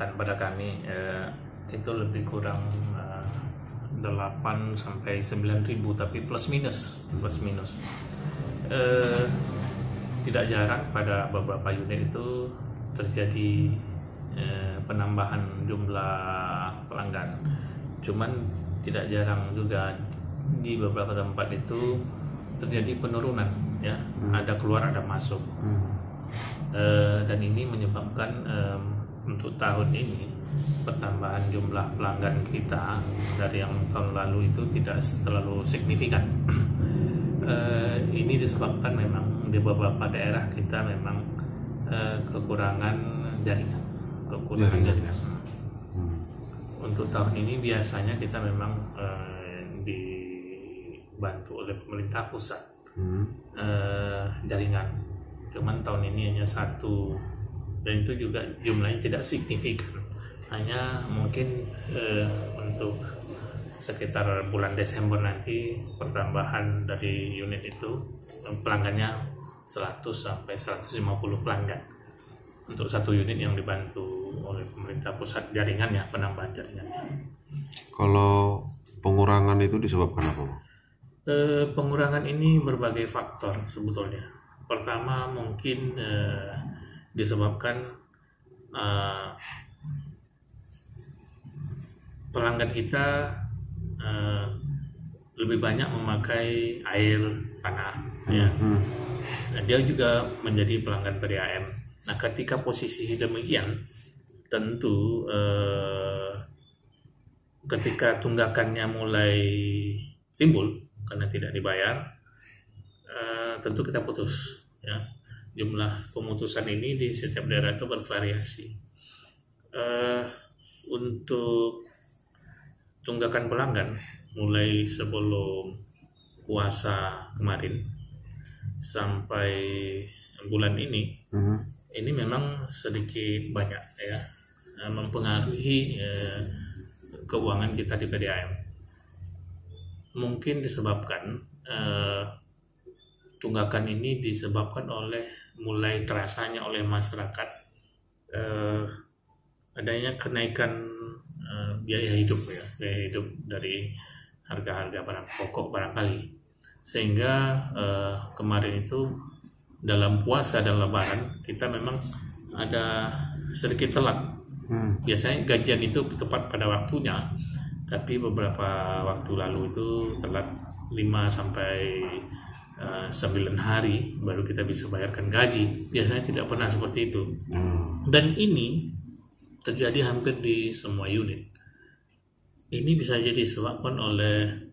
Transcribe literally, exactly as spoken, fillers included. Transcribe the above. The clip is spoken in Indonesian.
catatan pada kami eh, itu lebih kurang eh, delapan sampai sembilan ribu, tapi plus minus plus minus eh, tidak jarang pada beberapa unit itu terjadi eh, penambahan jumlah pelanggan. Cuman tidak jarang juga di beberapa tempat itu terjadi penurunan, ya, hmm. ada keluar ada masuk, hmm. e, dan ini menyebabkan e, untuk tahun ini pertambahan jumlah pelanggan kita dari yang tahun lalu itu tidak terlalu signifikan. e, ini disebabkan memang di beberapa daerah kita memang e, kekurangan jaringan, kekurangan jaringan. jaringan. Hmm. Untuk tahun ini biasanya kita memang e, dibantu oleh pemerintah pusat hmm. eh, jaringan. Cuman tahun ini hanya satu, dan itu juga jumlahnya tidak signifikan. Hanya mungkin eh, untuk sekitar bulan Desember nanti pertambahan dari unit itu pelanggannya seratus sampai seratus lima puluh pelanggan untuk satu unit yang dibantu oleh pemerintah pusat jaringannya, penambahan jaringannya. Kalau pengurangan itu disebabkan apa? Eh, pengurangan ini berbagai faktor sebetulnya. Pertama mungkin eh, disebabkan eh, pelanggan kita eh, lebih banyak memakai air tanah, hmm. ya. Nah, dia juga menjadi pelanggan P D A M. Nah, ketika posisi demikian, tentu eh, ketika tunggakannya mulai timbul karena tidak dibayar, uh, tentu kita putus, ya. Jumlah pemutusan ini di setiap daerah itu bervariasi. Uh, untuk tunggakan pelanggan mulai sebelum puasa kemarin sampai bulan ini, uh-huh. ini memang sedikit banyak, ya, mempengaruhi uh, keuangan kita di P D A M. Mungkin disebabkan eh, tunggakan ini disebabkan oleh mulai terasanya oleh masyarakat eh, adanya kenaikan eh, biaya hidup, ya, biaya hidup dari harga-harga barang pokok barangkali, sehingga eh, kemarin itu dalam puasa dan lebaran kita memang ada sedikit telat. hmm. Biasanya gajian itu tepat pada waktunya, tapi beberapa waktu lalu itu telat lima sampai sembilan hari baru kita bisa bayarkan gaji. Biasanya tidak pernah seperti itu. Hmm. Dan ini terjadi hampir di semua unit. Ini bisa jadi disebabkan oleh